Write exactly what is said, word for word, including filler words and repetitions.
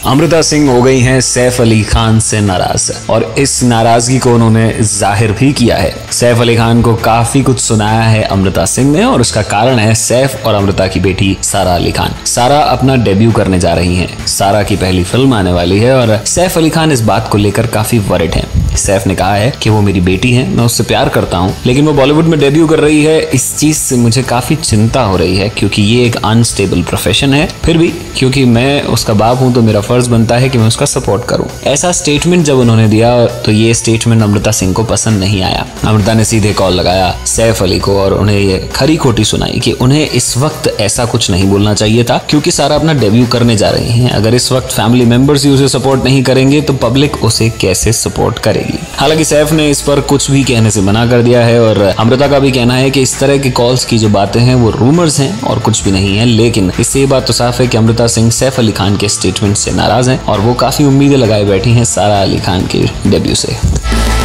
अमृता सिंह हो गई हैं सैफ अली खान से नाराज और इस नाराजगी को उन्होंने जाहिर भी किया है। सैफ अली खान को काफी कुछ सुनाया है अमृता सिंह ने और उसका कारण है सैफ और अमृता की बेटी सारा अली खान। सारा अपना डेब्यू करने जा रही हैं। सारा की पहली फिल्म आने वाली है और सैफ अली खान इस बात को लेकर काफी वरिड हैं। सैफ ने कहा है कि वो मेरी बेटी है, मैं उससे प्यार करता हूँ, लेकिन वो बॉलीवुड में डेब्यू कर रही है, इस चीज से मुझे काफी चिंता हो रही है क्योंकि ये एक अनस्टेबल प्रोफेशन है। फिर भी क्योंकि मैं उसका बाप हूं तो मेरा फर्ज बनता है कि मैं उसका सपोर्ट करूं। ऐसा स्टेटमेंट जब उन्होंने दिया तो ये स्टेटमेंट अमृता सिंह को पसंद नहीं आया। अमृता ने सीधे कॉल लगाया सैफ अली को और उन्हें ये खरी खोटी सुनाई कि उन्हें इस वक्त ऐसा कुछ नहीं बोलना चाहिए था क्योंकि सारा अपना डेब्यू करने जा रही हैं। अगर इस वक्त फैमिली मेंबर्स ही उसे सपोर्ट नहीं करेंगे तो पब्लिक उसे कैसे सपोर्ट करेगी। हालांकि सैफ ने इस पर कुछ भी कहने से मना कर दिया है और अमृता का भी कहना है कि इस तरह की कॉल्स की जो बातें हैं वो रूमर्स हैं और कुछ भी नहीं है। लेकिन इससे ये बात तो साफ है कि अमृता सिंह सैफ अली खान के स्टेटमेंट से नाराज हैं और वो काफी उम्मीदें लगाए बैठी हैं सारा अली खान के डेब्यू से।